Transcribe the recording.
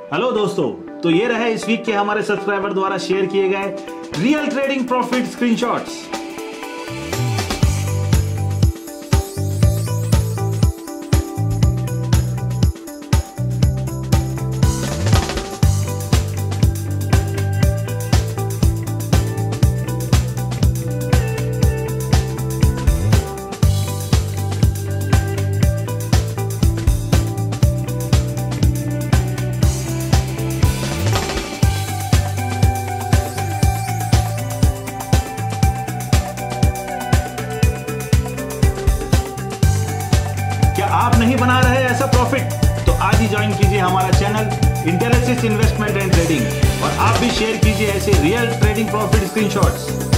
Hello दोस्तों, तो ये रहे इस वीक के हमारे सब्सक्राइबर द्वारा शेयर किए गए रियल ट्रेडिंग प्रॉफिट स्क्रीनशॉट्स। क्या आप नहीं बना रहे ऐसा प्रॉफिट? तो आज ही ज्वाइन कीजिए हमारा channel Intellisys investment and trading और आप भी शेयर कीजिए ऐसे रियल ट्रेडिंग प्रॉफिट स्क्रीनशॉट्स।